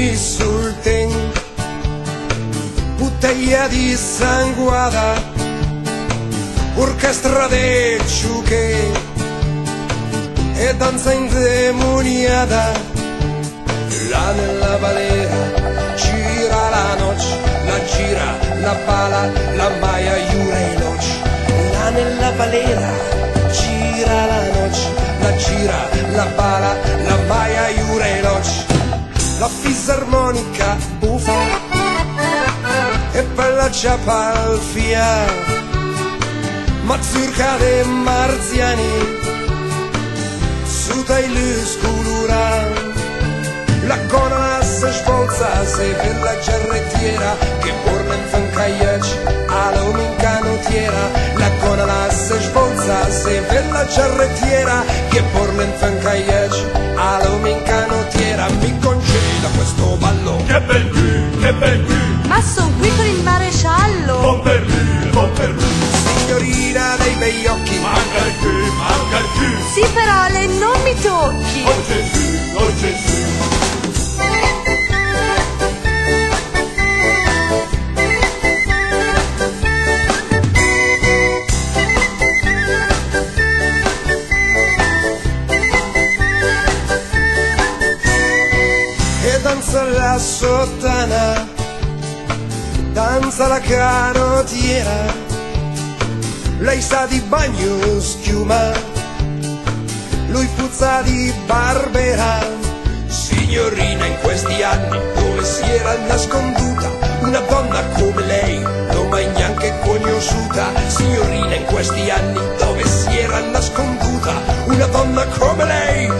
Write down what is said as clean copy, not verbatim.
mani sul ten, bottiglia di sanguada, orchestra de ciuche e danza indemoniata. Là nella balera gira la noce, la gira, la bala, la maia, iura e noce. Là nella balera gira la noce, la gira, la bala, la maia, iura e noce. La fisarmonica buffa e per la ciapalfia, mazurka de marziani, su dai lus colorati. La cona se svolza se per la giarrettiera che porna in fancaiaci all'uomo in canottiera. La cona se svolza se per la giarrettiera che porna in fancaiaci all'uomo in canottiera. Mi conceda questo ballo. Che bel qui, Ma son qui con il maresciallo. buon per lui, Signorina dei bei occhi, manca il qui, Sì, però lei non mi tocchi. oh Gesù, oh Gesù. e danza la sottana, danza la canottiera. Lei sa di bagno schiuma, lui puzza di Barbera. Signorina, in questi anni dove si era nasconduta una donna come lei, non mai neanche conosciuta. Signorina, in questi anni dove si era nasconduta una donna come lei,